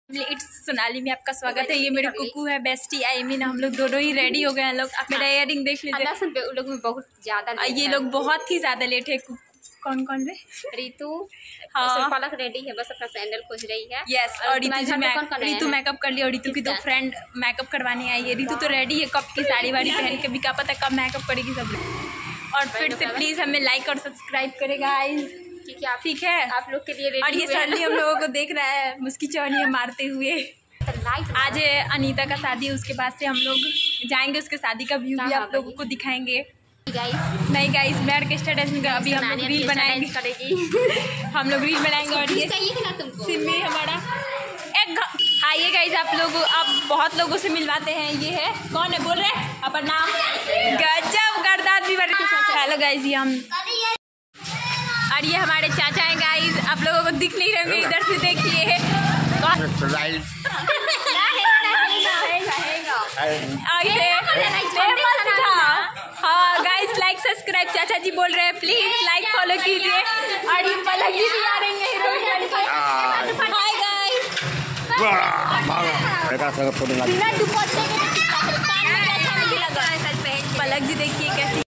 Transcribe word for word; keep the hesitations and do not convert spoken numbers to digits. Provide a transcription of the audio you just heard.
It's Sonali में आपका स्वागत है। ये मेरे कुकू है, बेस्टी आई मीन हम लोग दोनों ही रेडी हो गए हैं। लोग आप मेरा इयरिंग देख लीजिए। लोग में बहुत ज्यादा ये लोग बहुत ही ज्यादा लेट है। कौन कौन रे? रितु हाँ पलक रेडी है, बस अपना सैंडल खोज रही है। यस और रितु रितु मेकअप कर लिया और रितु की तो फ्रेंड मेकअप करवाने आई है। रितु तो रेडी है, कब की साड़ी वाड़ी पहन के भी, क्या पता कब मेकअप करेगी सब लोग। और फिर से प्लीज हमें लाइक और सब्सक्राइब करेगा ठीक है आप लोग के लिए। और ये सडनली हम लोगों को देख रहा है मुस्की चौनियाँ मारते हुए। आज अनीता का शादी, उसके बाद से हम लोग जाएंगे, उसके शादी का व्यू भी आप लोगों को दिखाएंगे। नहीं गाइस मैं ऑर्केस्ट्रा डांस नहीं, अभी हम लोग रील बनाएंगे हम लोग रील बनाएंगे। और ये सिमी हमारा एक हाँ ये गाइस आप लोग आप बहुत लोगों से मिलवाते हैं। ये है कौन है बोल रहे हैं अपना नाम? गजब गर्दान भी। हेलो गाइस ये हम और ये हमारे चाचा हैं गाइस, आप लोगों को दिख नहीं रहे इधर से देखिए। हाँ गाइस लाइक सब्सक्राइब चाचा जी बोल रहे हैं, प्लीज लाइक फॉलो कीजिए। और ये पलक जी भी आ रही है। हाय गाइस पलक जी देखिए कैसी